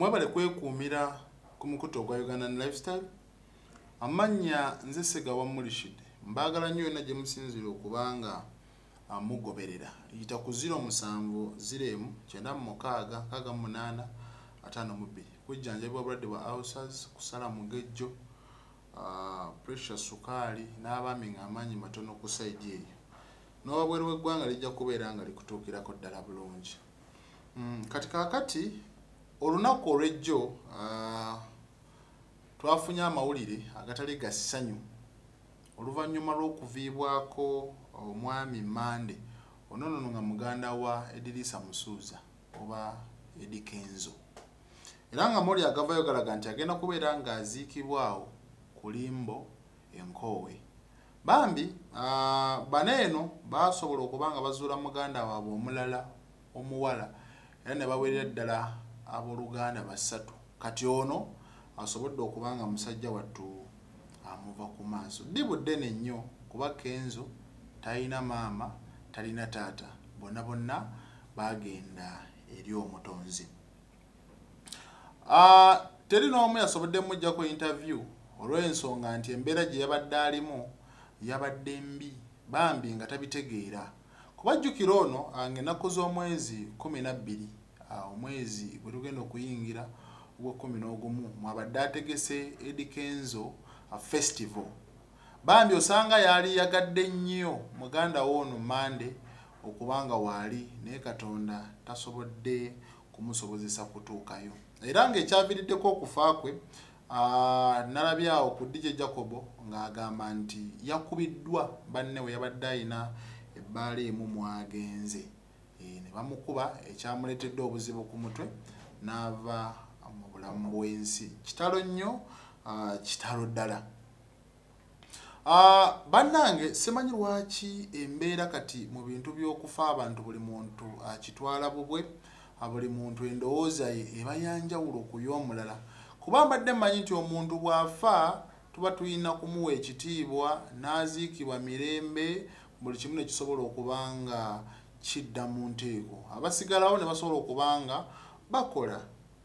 mwebale kwekuumira ku mukutu ogwa Uganda Lifestyle. Amanya nze Segawa Mulishide. Mbagala nnyo na gye musinzira okubanga mugoberera. Yita ku 0709865852. Kujjanjabibwa bulwadde bwa ulcers, kusala mugejjo, pressure sukali n'abaami ng'amaanyi matono ku side eyo. N'obweru w'eggwanga lijja kubeera nga likutuukirako ddala bulungi. Kati kakati olunaku olw'ejjo twafunye amawulire agatali ga ssanyu oluvannyuma lw'okuviibwako omwami Mande onono nga muganda wa Edirisa Musuuza oba Kenzo. Era nga muli agavayo galaga nti agenda kubeera ng'aziikibwawo ku Limbo Enkoowe. Bambi baneeno basobola okuba nga bazuula muganda waabwe omulala omuwala era ne bawerera ddala abooluganda basatu. Kati ono asobodde okuba nga musajja wattu amuva ku maaso. Ddibudde nnyo kuba Kenzo talina maama, talina taata. Bonna bagenda eri omutonzi. Teri n'omu yasobodde mujjako interview olw'ensonga nti embeera gye yabadde alimu yabadde mbi, bambi nga tabitegeera. Kubajjukira ono ng'ennaku z'omwezi 12 omwezi bwe tugenda okuyingira ogwa 11 mwabadde ategese Kenzo festival. Bambi osanga yali yagadde nnyo muganda w'ono Mande okubanga waali naye Katonda tasobodde kumusobozesa kutuukayo. Era ng'ekyaviiriddeko okufa kwe nalabye awo ku DJ Jacobo ng'agamba nti yakubiddwa banne we yabadde ayina ebbaala emu mwagenze. Ne bamukuba ekyamuleetedde obuzibu ku mutwe n'ava mu bulamu bw'ensi. Kitalo nnyo, kitalo ddala. Bannange simanyi lwaki embeera kati mu bintu by'okufa abantu buli muntu akitwala bubwe, buli muntu endowooza ye eba yanjawulo ku y'omulala. Kuba mbadde mmanyi nti omuntu bw'afa tuba tulina kumuwa ekitiibwa n'aziikibwa mirembe, buli kimu ne kisobola okuba nga kidda mu nteeko. Abasigalawo ne basobola okuba nga bakola.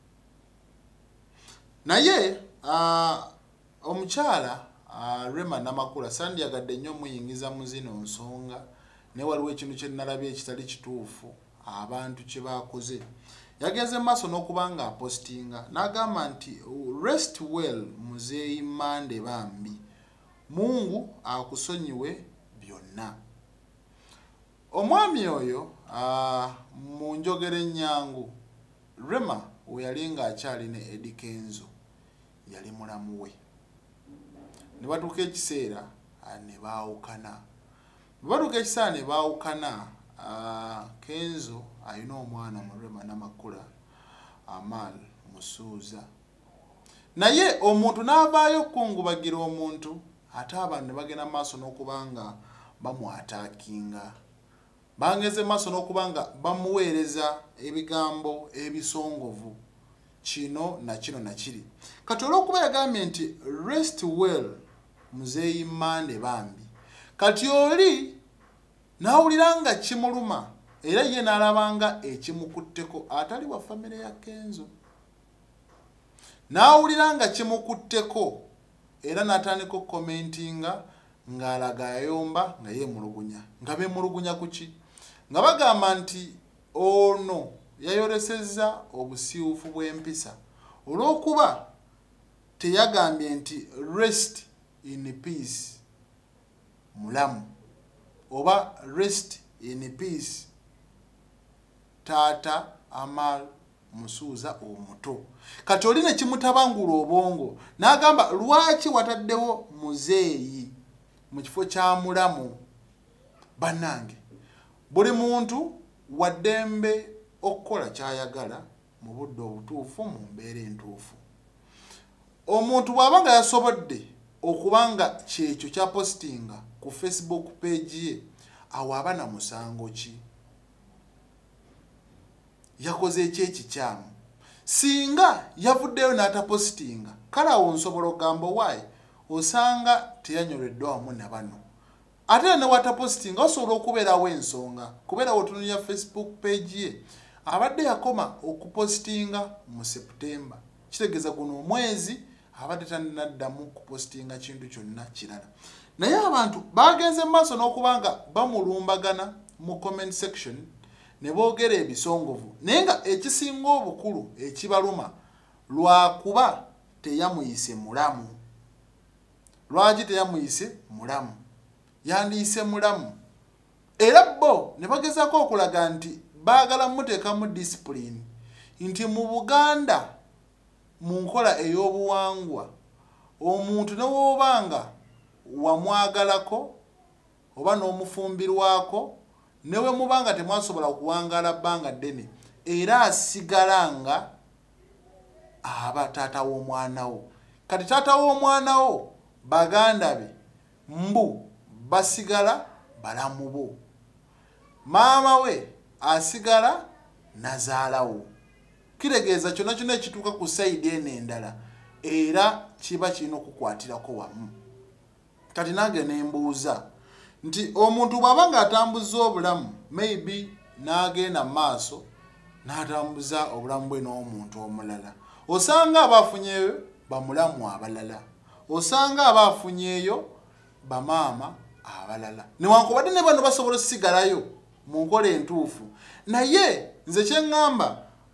Naye omukyala Rema Namakula sandyagadde nnyo muyingiza mu zino nsonga, naye waliwo ekintu kye nnalabye ekitali kituufu abantu kye baakoze. Yageze maaso n'okuba nga apostinga n'agamba nti rest well muzeeyi Mande bambi, Mungu akusonyiwe byonna. Omwami oyo mu njogera ennyangu Rema we yali ng'akyali ne Kenzo yali mulamu we. Ne batuuka ekiseera ne baawukana. Bwe batuuka ekiseera ne baawukana, Kenzo alina omwana mu Rema Namakula Amal Musuuza. Naye omuntu n'avaayo okungubagira omuntu ate abantu ne bagenda maaso n'okuba nga bamwataakinga. Bangeze maaso n'okuba nga bamuweereza ebigambo ebisongovu, kino na kino na kiri. Kati olw'okuba yagambye nti rest well muzeeyi Mande bambi, kati oli n'awulira nga kimuluma era ye n'alabanga ekimukutteko atali wa famire ya Kenzo. N'awulira nga kimukutteko era n'atandika okukomentinga ng'alaga ayomba nga yeemulugunya. Nga beemulugunya ku ki? Nga bagamba nti ono yayolesezza obusiiwufu bw'empisa olw'okuba teyagambye nti rest in peace mulamu oba rest in peace taata Amal Musuuza omuto. Kati oli ne kimutabangula obwongo n'agamba lwaki wataddewo muzeeyi mu kifo kya mulamu. Bannange, buli muntu waddembe okukola ky'ayagala mu budde obutuufu mu mbeera entuufu. Omuntu bw'aba nga yasobodde okuba nga kyekyo kya postinga ku Facebook page ye, awo aba na musango ki? Yakoze ekyekikyamu. Singa yavuddeyo n'atapostinga, kale awo nsobola okugamba waayi osanga teyanyolweddwa wamu na bano. Ate ne watapostinga osobola okubeerawo ensonga, kubeera otunuulira Facebook page ye abadde yakoma okupostinga mu September kitegeeza guno omwezi abadde tanaddamu kupostinga kintu kyonna kirala naye abantu bagenze maaso n'okubanga bamulumbagana mu comment section ne boogera ebisongovu naye nga ekisinga obukulu ekibaluma lwakuba teyamuyise mulamu. Lwaki teyamuyise mulamu? Yandiyise mulamu. Era bo ne bagezaako okulaga nti baagala muteekamu discipline nti mu Buganda mu nkola ey'obuwangwa omuntu ne woobanga wamwagalako oba n'omufumbirwako newe mubanga temwasobola kuwangala bbanga ddene era asigala nga aba taata w'omwana wo. Kati taata w'omwana wo baganda be mbu basigala balamu bo, maama we asigala nazaalawo. Kitegeeza kyonna kyonna ekituuka ku sayidi eno endala era kiba kirina okukwatirako wamu. Kati nange ne mbuuza nti omuntu bw'aba ng'atambuza obulamu maybe n'agenda maaso n'atambuza obulamu bwe n'omuntu omulala, osanga abaafunyeyo bamulamu abalala, osanga abaafunyeyo bamaama abalala, newankubadde ne bano basobola osigalayo mu nkola entuufu. Naye nze kye ŋŋamba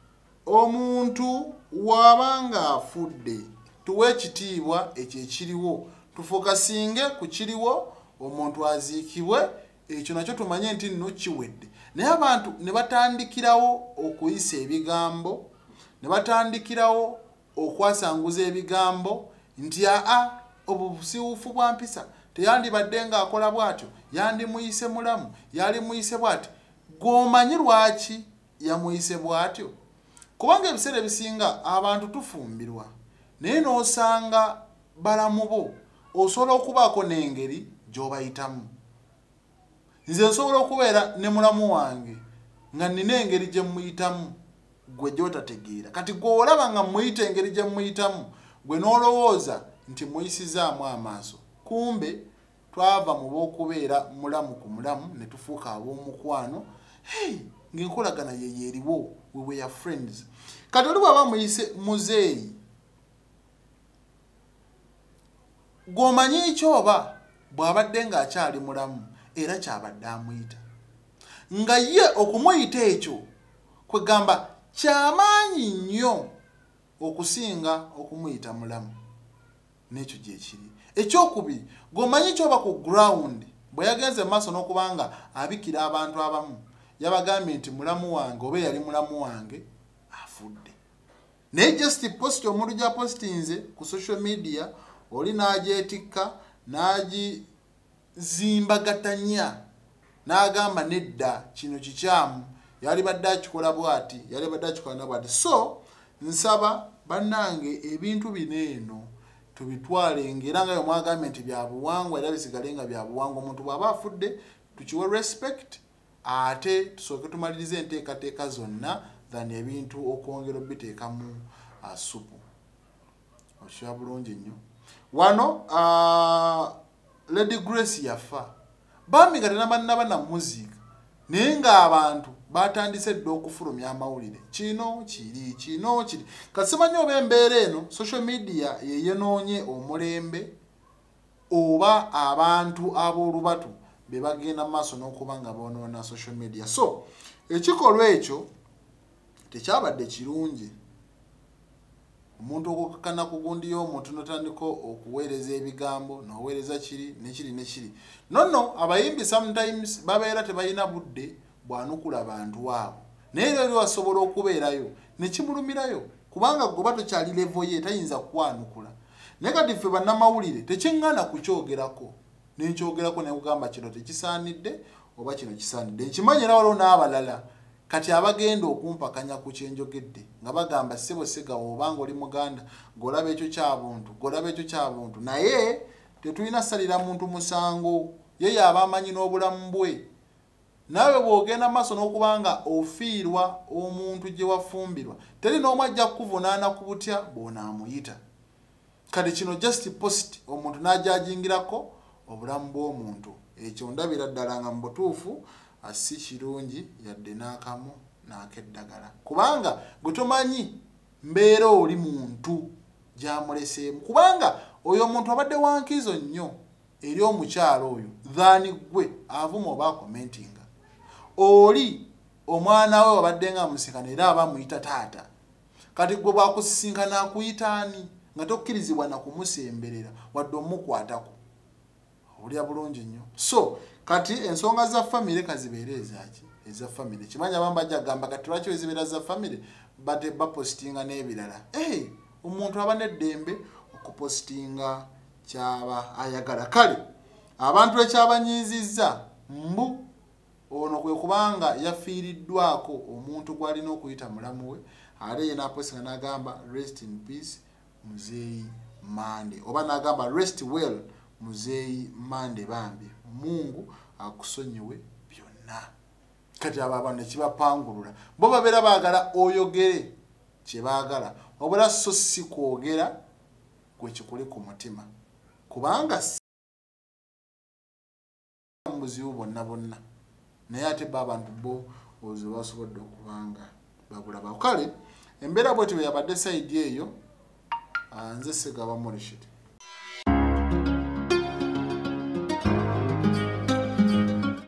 omuntu wabanga afudde tuwe ekitiibwa ekyo ekiriwo, tufokasinge ku kiriwo, omuntu aziikibwe, ekyo nakyo tumanye nti nno kiwedde. Naye abantu ne batandikirawo okuyisa ebigambo, ne batandikirawo okwasanguza ebigambo nti obusiwuufu bwa mpisa teyandibadde ng'akola bw'atyo, yandimuyise mulamu, yali muyise bw'ati. Gw'omanyi lwaki yamuyise bw'atyo? Kubanga ebiseera ebisinga abantu tufumbirwa naye n'osanga balamu bo osobola okubaako n'engeri gy'obayitamu. Nze nsobola okubeera ne mulamu wange nga nina engeri gye muyitamu gwe gy'otategeera. Kati gw'olaba nga muyita engeri gye muyitamu gwe n'olowooza nti muyisizaamu amaaso, kumbe twava mu b'okubeera mulamu ku mulamu ne tufuuka ab'omukwano. Ng'enkolagana ye eriwo, we were friends. Kati oli bw'aba muyise muzeeyi, gw'omanyi kyoba bw'abadde ng'akyali mulamu era kyabadde amuyita, nga ye okumuyita ekyo kwegamba kyamaanyi nnyo okusinga okumuyita mulamu. N'ekyo gye kiri. Ekyokubiri, gw'omanyi kyoba ku ground bwe yagenze maaso n'okubanga abikira abantu abamu yabagambye nti mulamu wange oba yali mulamu wange afudde. Naye just post omuntu gy'apostinze ku social media oli n'agyetikka n'agizimbagatanya n'agamba nedda kino kikyamu, yali badde akikola bw'ati, yali badde akikola na bw'ati. So nsaba bannange ebintu bino eno tubitwale ng'era nga mwagambye nti bya buwangwa era bisigale nga bya buwangwa. Omuntu bw'aba afudde tukiwe respect ate tusooke tumalirize enteekateeka zonna than ebintu okwongera obiteekamu asupu. Okiraba bulungi nnyo. Wano Lady Grace yafa bambi nga tenabannaba na muziika naye ng'abantu batandise dda okufulumya amawulire, kino kiri, kino kiri. Kati simanyi oba embeera eno social media yeyenoonye omulembe oba abantu ab'olubatu be bagenda maaso n'okuba nga boonoona social media. So ekikolwa ekyo tekyabadde kirungi. Omuntu okukakana ku gundi y'omuntu n'otandika okuweereza ebigambo n'oweereza kiri nekiri nekiri. Nonno abayimbi sometimes babeera tebalina budde bwanukula bantu abo, naye leero wasobola okubeerayo nekimulumirayo kubanga goba tokyali levo ye tayinza kwanukula. Naye kati ffe bannamawulire tekiŋŋaana kukyogerako, nenkyogerako ne kugamba kino tekisaanidde oba kino kisaanidde. Nkimanyi era waliwo n'abalala kati abagenda okumpakanya ku kyenjogedde nga bagamba ssebo segawo obanga oli Muganda golaba ekyo kyabuntu, golaba ekyo kyabuntu. Naye tetulina salira muntu musango, ye yaba amanyi n'obulamu bwe. Nawe bw'ogenda maaso n'okubanga ofiirwa omuntu gye wafumbirwa teri n'omu ajja kukuvunaana ku butya bw'onaamuyita. Kati kino just post omuntu n'ajajingirako obulamu bw'omuntu, ekyo ndabira ddala nga mu butuufu si kirungi yadde n'akamu n'akeddagala kubanga gwe tomanyi mbeera oli muntu gyamuleseemu kubanga oyo omuntu abadde wankizo nnyo eri omukyalo oyo than gwe avuma oba commentinga oli omwana we wabadde nga musikana era aba muyita taata kati gwe bwakusisinkana akuyitaani nga tokkirizibwa na kumusemberera wadde omukwatako olya bulungi nnyo so kati ensonga za famire kazibeere ezaki eza famire kimanya bamba jagamba kati lwaki wezibeera za famire bate bapostinga n'ebirala omuntu aba neddembe okupostinga kyaba ayagala kale abantu ekyabanyiizizza mbu ono kwe kubanga yafiiriddwako omuntu gwalina okuyita mulamu we ate ye napostinga n'agamba rest in peace muzeeyi Mande oba n'agamba rest well muzeeyi Mande bambi Mungu akusonyiwe byonna kati abo abantu nekibapangulula bo babeera baagala oyogere kye baagala wabula so si kwogera kwe kikuli ku mutima kubanga muzibu bonna naye ate abantu bo ozo basobodde okubanga babula kale embeera bwetyo yabadde sayidi eyo nze Segaba Morishid